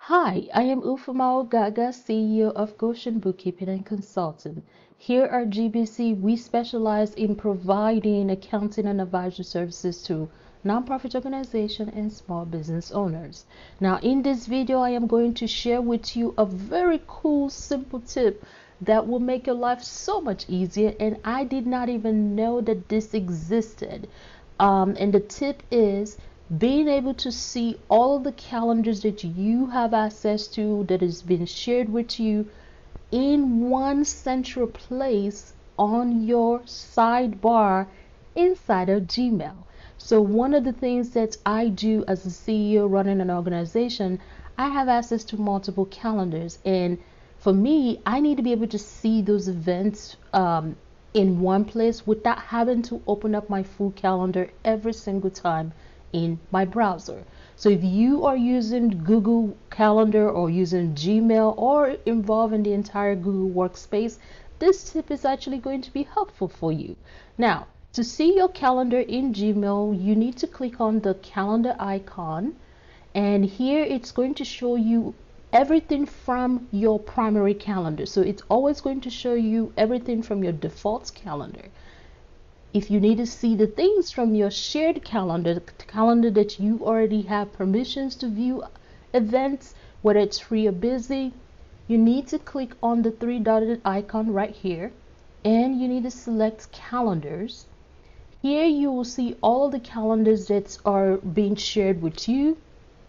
Hi, I am Ufama Gaga, CEO of Goshen Bookkeeping and Consulting. Here at GBC, we specialize in providing accounting and advisory services to nonprofit organizations and small business owners. Now, in this video, I am going to share with you a very cool, simple tip that will make your life so much easier. And I did not even know that this existed. And the tip is being able to see all of the calendars that you have access to that has been shared with you in one central place on your sidebar inside of Gmail. So one of the things that I do as a CEO running an organization, I have access to multiple calendars, and for me, I need to be able to see those events in one place without having to open up my full calendar every single time in my browser. So if you are using Google Calendar or using Gmail or involving the entire Google Workspace, this tip is actually going to be helpful for you. Now, to see your calendar in Gmail, you need to click on the calendar icon, and here it's going to show you everything from your primary calendar. So it's always going to show you everything from your default calendar. If you need to see the things from your shared calendar, the calendar that you already have permissions to view events, whether it's free or busy, you need to click on the three dotted icon right here, and you need to select calendars. Here you will see all of the calendars that are being shared with you,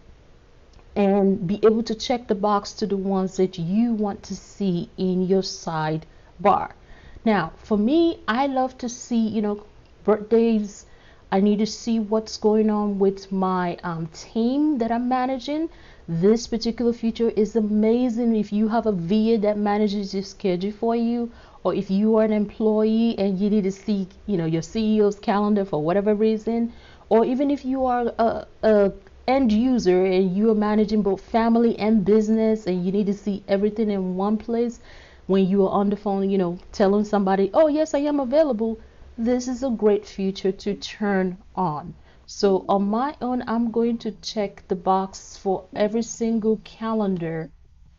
and be able to check the box to the ones that you want to see in your sidebar. Now, for me, I love to see, birthdays. I need to see what's going on with my team that I'm managing. This particular feature is amazing if you have a VA that manages your schedule for you, or if you are an employee and you need to see, your CEO's calendar for whatever reason, or even if you are a end user and you are managing both family and business and you need to see everything in one place. When you are on the phone, telling somebody, oh yes, I am available, this is a great feature to turn on. So on my own, I'm going to check the box for every single calendar.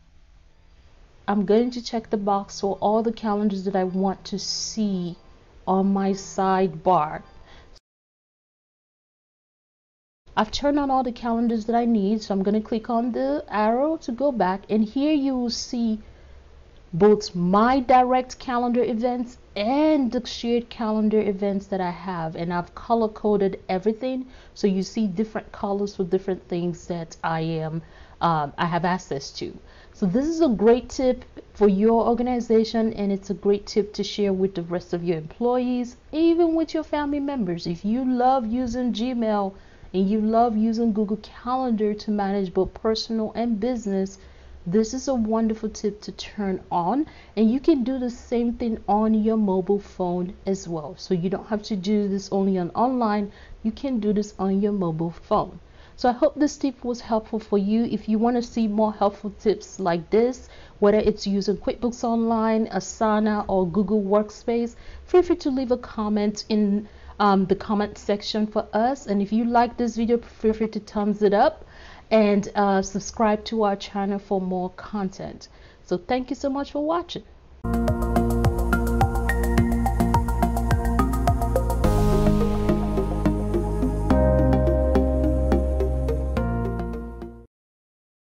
I'm going to check the box for all the calendars that I want to see on my sidebar. I've turned on all the calendars that I need, so I'm going to click on the arrow to go back, and here you will see both my direct calendar events and the shared calendar events that I have, and I've color coded everything so you see different colors for different things that I have access to. So this is a great tip for your organization, and it's a great tip to share with the rest of your employees, even with your family members. If you love using Gmail and you love using Google Calendar to manage both personal and business, this is a wonderful tip to turn on, and you can do the same thing on your mobile phone as well. So you don't have to do this only on online, you can do this on your mobile phone. So I hope this tip was helpful for you. If you want to see more helpful tips like this, whether it's using QuickBooks Online, Asana, or Google Workspace, feel free to leave a comment in the comment section for us. And if you like this video, feel free to thumbs it up and subscribe to our channel for more content. So thank you so much for watching.